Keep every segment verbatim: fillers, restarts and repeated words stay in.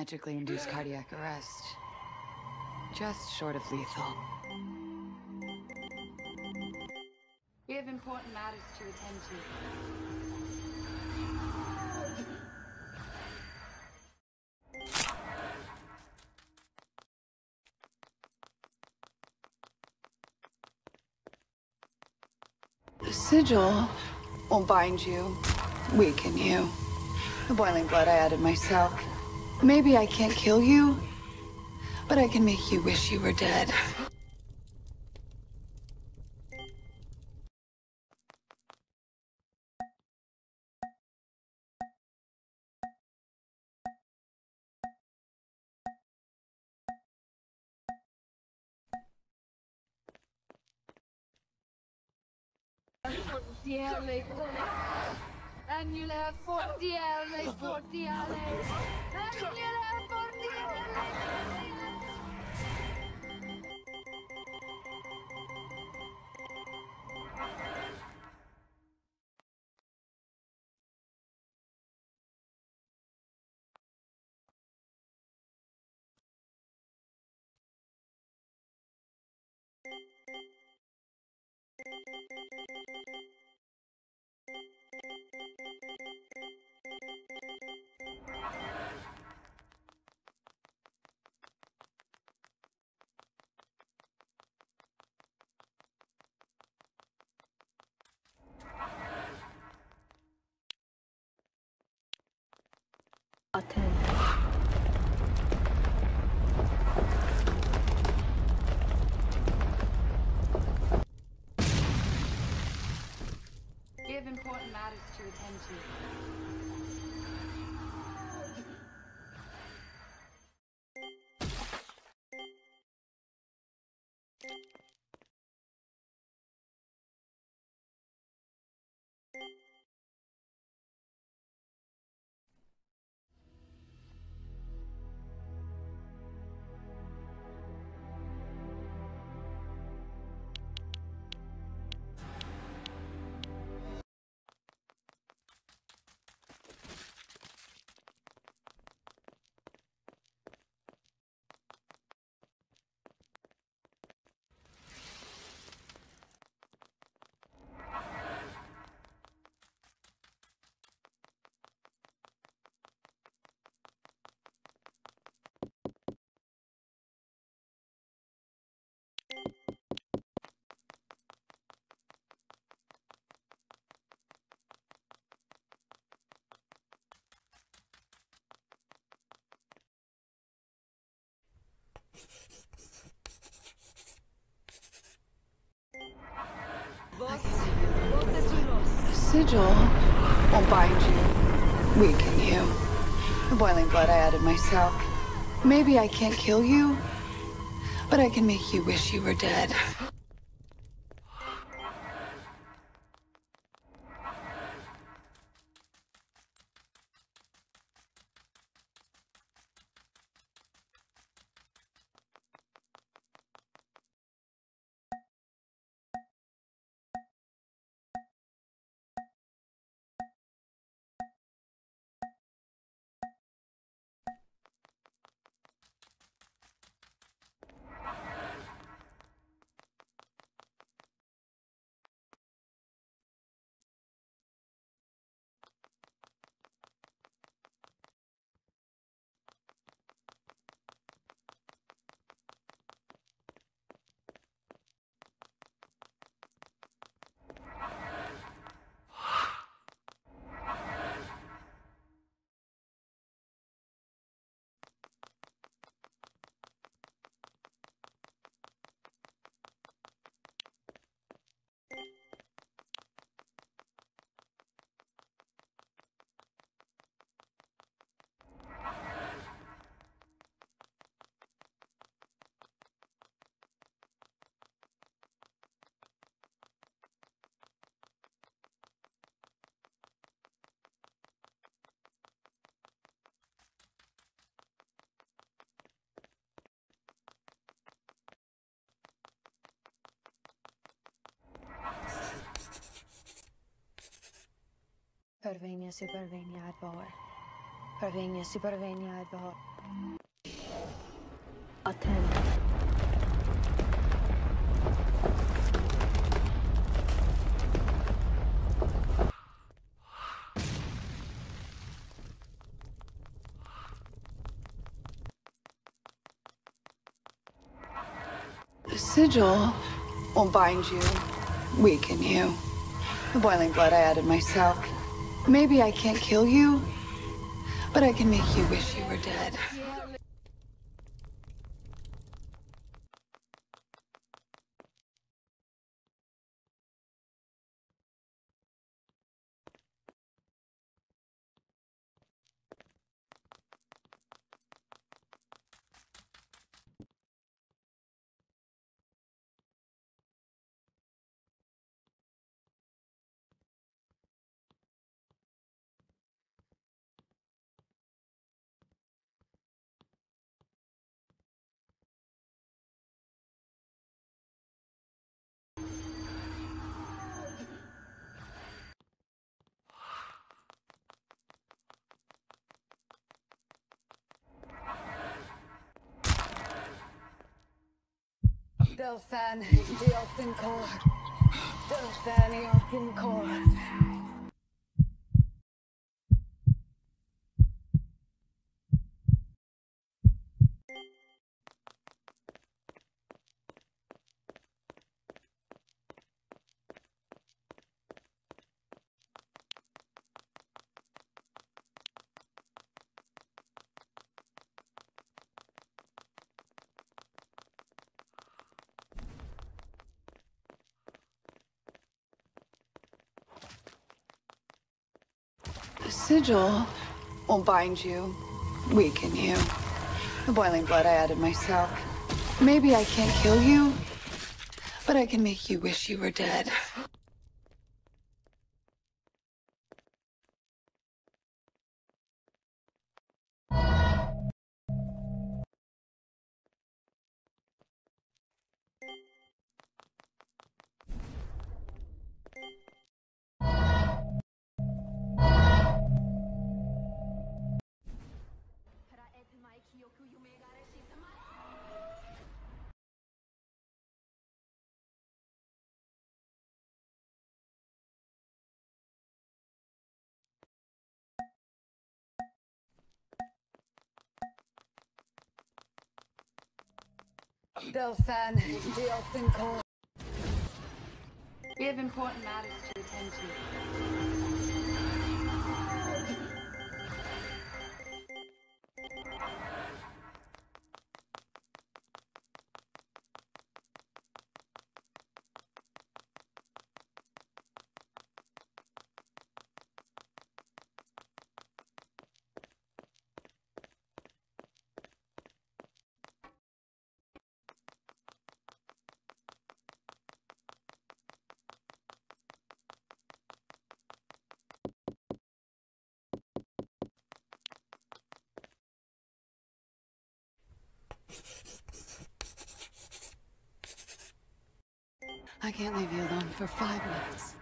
magically induce cardiac arrest. Just short of lethal. We have important matters to attend to. The sigil won't bind you, weaken you. The boiling blood I added myself. Maybe I can't kill you, but I can make you wish you were dead. Fortiale, annula fortiale, fortiale, annula fortiale. Attend. We have important matters to attend to. The sigil won't bind you, weaken you. The boiling blood I added myself. Maybe I can't kill you, but I can make you wish you were dead. Pervenia supervenia ad valor. Pervenia supervenia ad valor. Attend. The sigil won't bind you, weaken you. The boiling blood I added myself. Maybe I can't kill you, but I can make you wish you were dead. Delphan, Diolthincor. Delphan, Diolthincor. The sigil won't bind you, weaken you. The boiling blood I added myself. Maybe I can't kill you, but I can make you wish you were dead. Delphan, Diolthincor. We have important matters to attend to. I can't leave you alone for five minutes.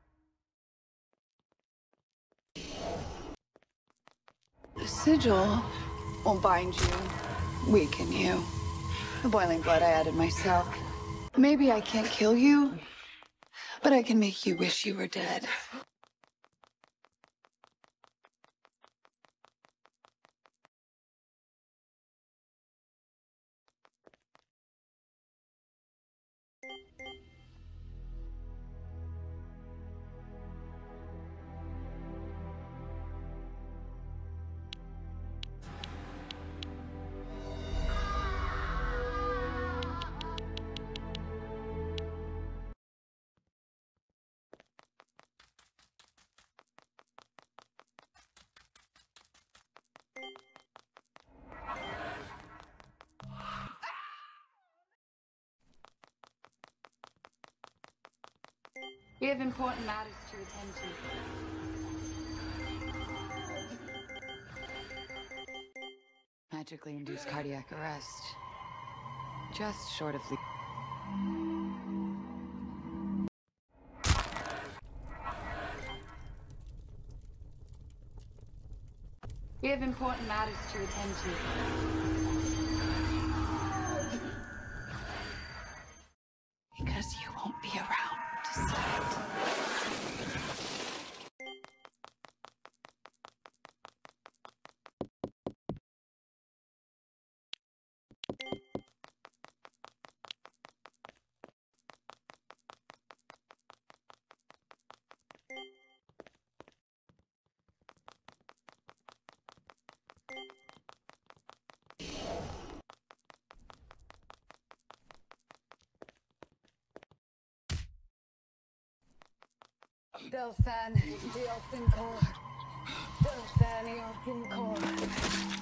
The sigil won't bind you, weaken you. The boiling blood I added myself. Maybe I can't kill you, but I can make you wish you were dead. We have important matters to attend to. Magically induced cardiac arrest. Just short of... We have important matters to attend to. Because you won't be around to see it. Delphan, Diolfincor. Delphan, Diolfincor.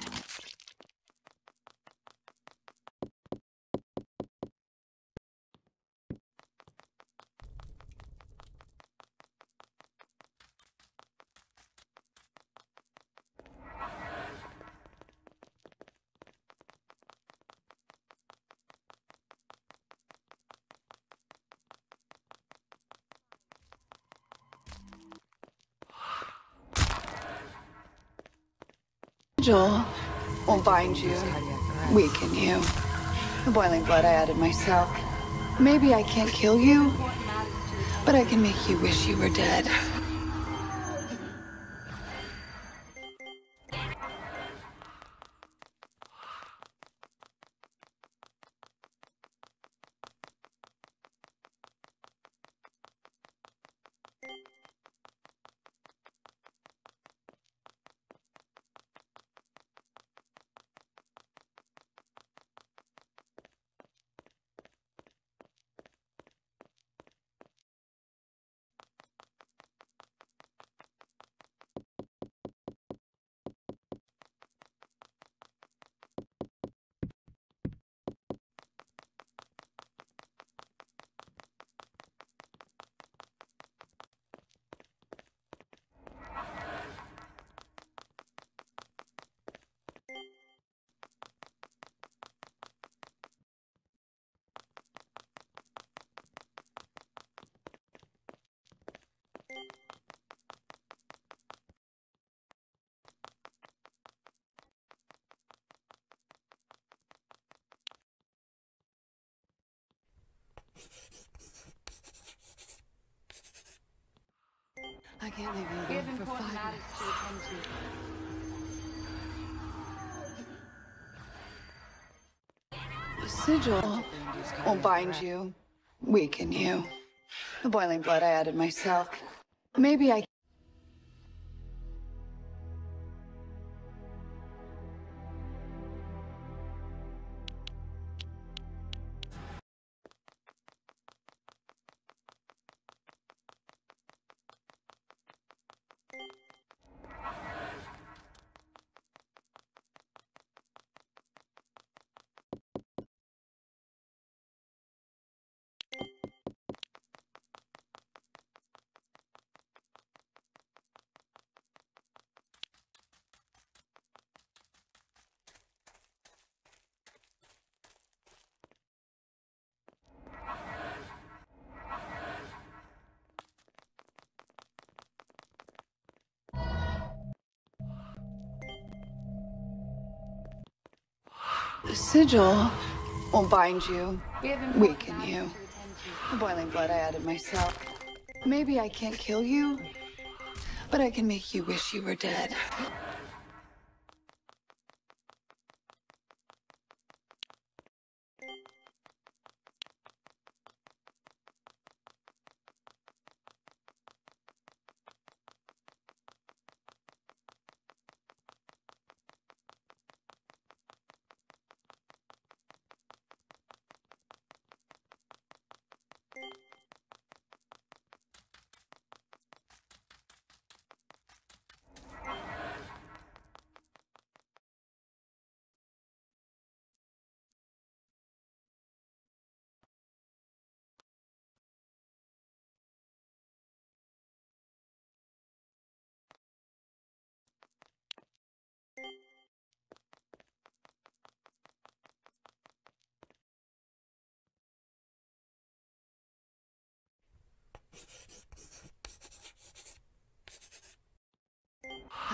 Joel won't bind you, weaken you. The boiling blood I added myself. Maybe I can't kill you, but I can make you wish you were dead. I can't leave you We have alone for important five matters minutes. to attend to. The sigil won't bind you, weaken you. The boiling blood I added myself. Maybe I... The sigil won't bind you, We have important weaken matters you. to attend to. The boiling blood I added myself. Maybe I can't kill you, but I can make you wish you were dead.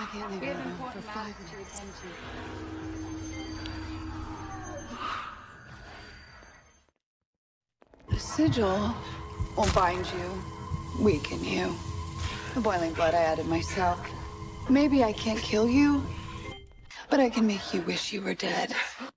I can't leave We you have alone for important five matters to minutes. attend to. The sigil will bind you, weaken you. The boiling blood I added myself. Maybe I can't kill you, but I can make you wish you were dead.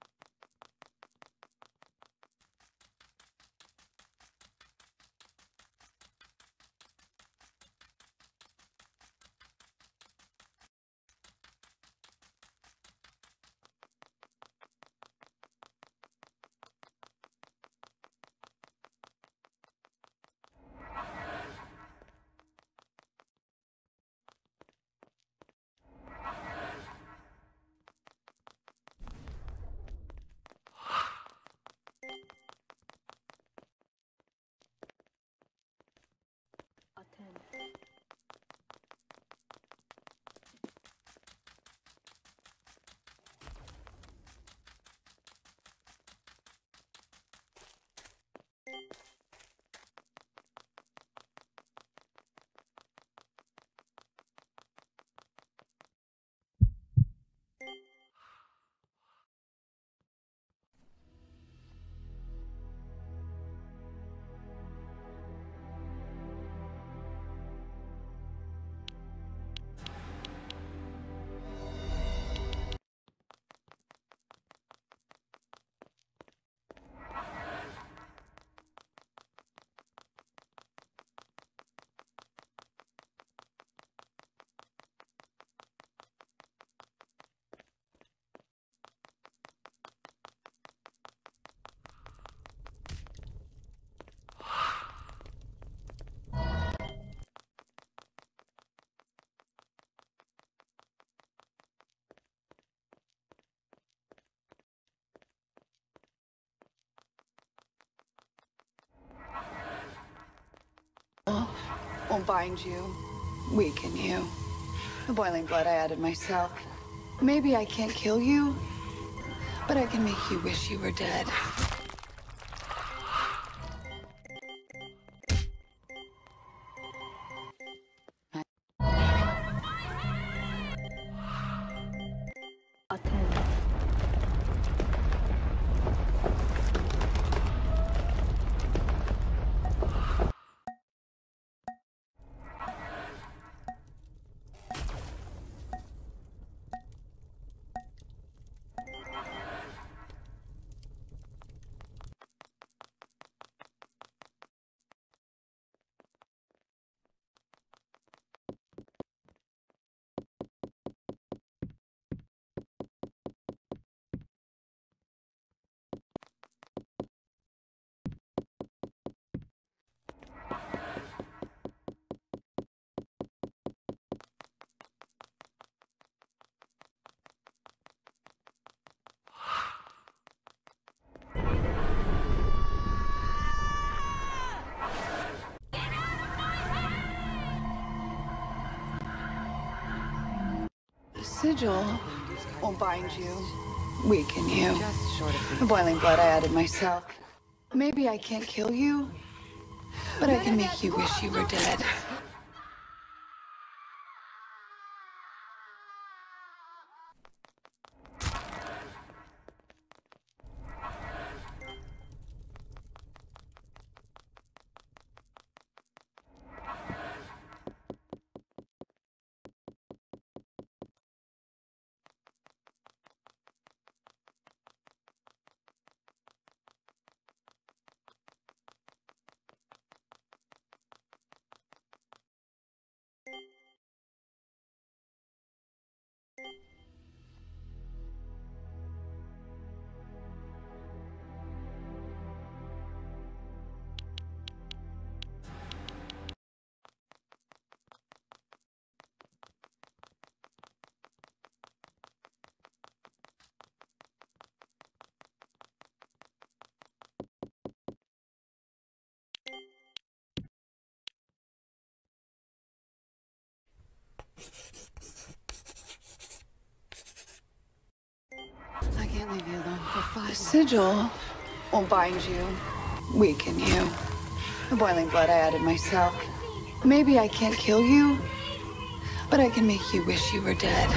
Will bind you, weaken you. The boiling blood I added myself. Maybe I can't kill you, but I can make you wish you were dead. The sigil will bind you, weaken you. Just short of The boiling blood I added myself. Maybe I can't kill you, but I can make you wish you were dead. I can't leave you alone for five. The sigil will bind you, weaken you. The boiling blood I added myself. Maybe I can't kill you, but I can make you wish you were dead.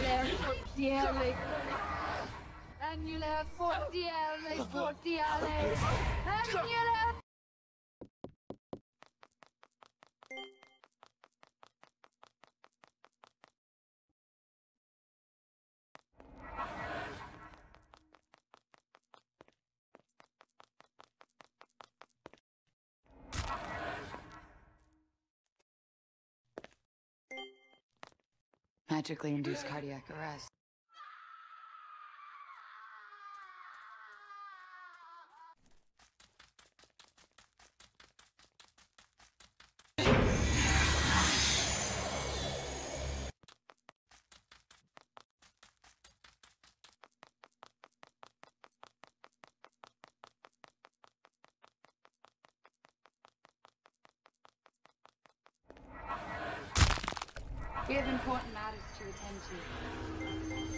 Magically induced cardiac arrest. We have important matters to attend to.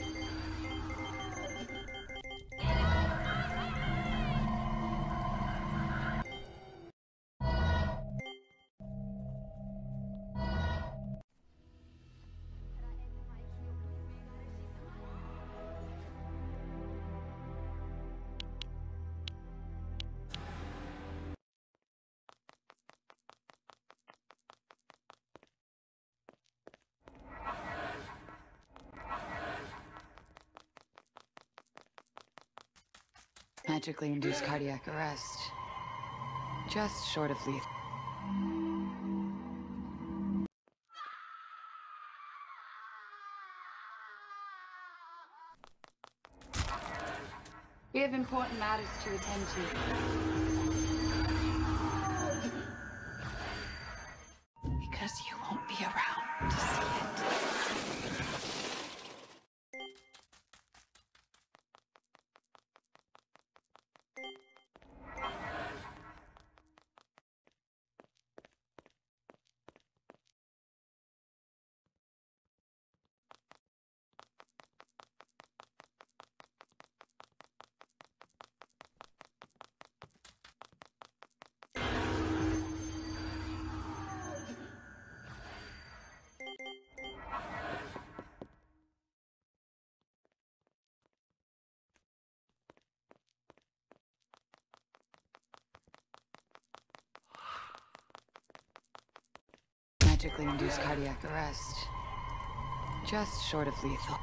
Magically induced cardiac arrest. Just short of lethal. We have important matters to attend to. Because you won't be around to see it. Magically induced cardiac arrest. Just short of lethal.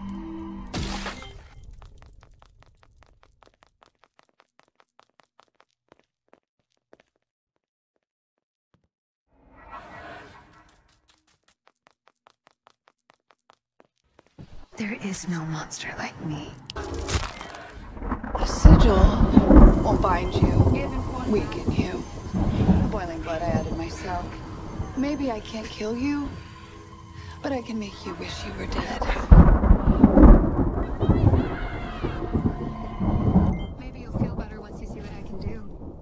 There is no monster like me. A sigil won't bind you, weaken you. The boiling blood I added myself. Maybe I can't kill you, but I can make you wish you were dead. Maybe you'll feel better once you see what I can do.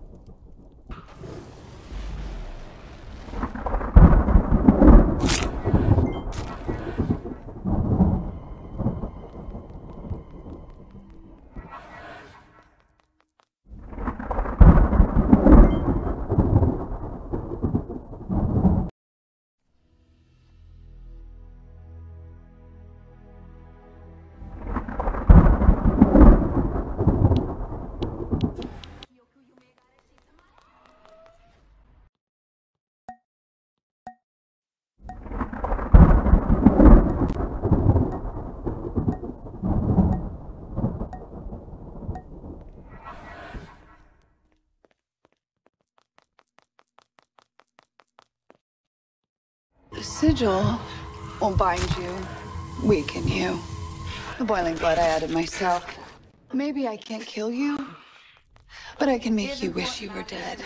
The sigil won't bind you, weaken you. The boiling blood I added myself. Maybe I can't kill you, but I can make you wish you were dead.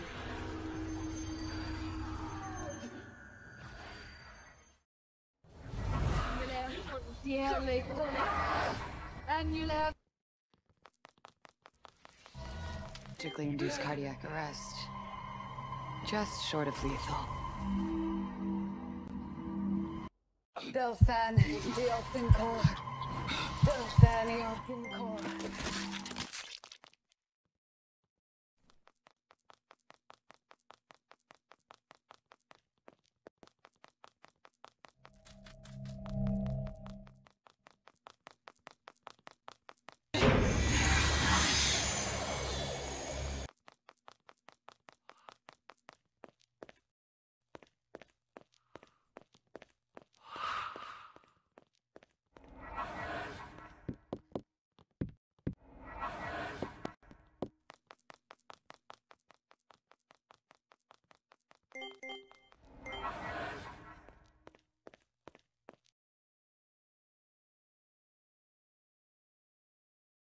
Magically induced cardiac arrest. Just short of lethal. Delphin, the Elfin Core. Delphin, the Elfin Core.